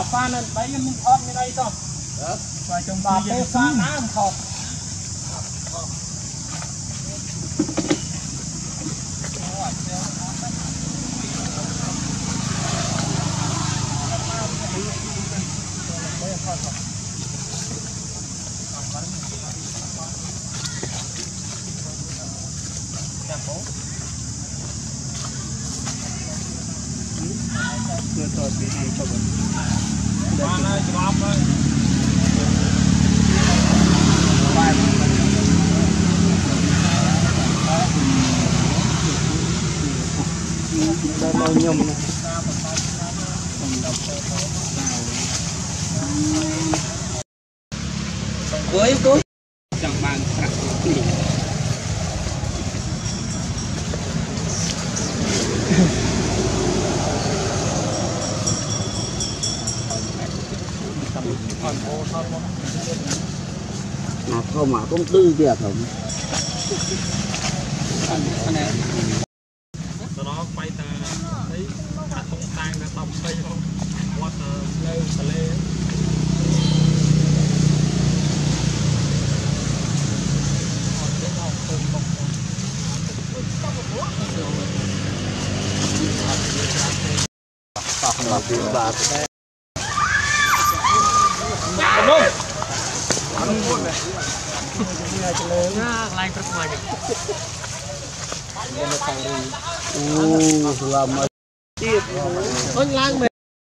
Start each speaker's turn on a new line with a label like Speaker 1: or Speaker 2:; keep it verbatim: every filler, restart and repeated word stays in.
Speaker 1: bỏ pha lên bấy mình thọt như đây thôi và trong bà bê pha ná mình thọt
Speaker 2: Chưa cho tí này cho bạn.
Speaker 1: Ba này cho bắp ơi.
Speaker 2: Bài đây lâu nhầm này. Với cuối chẳng bàn sạc gì. Mà không mà công tư kìa không
Speaker 1: từ đó quay ta thấy cả không tan ra tông xây không qua tờ lê tờ lê
Speaker 2: Ủa, làm mà tiếp. Ôi lang mẹ.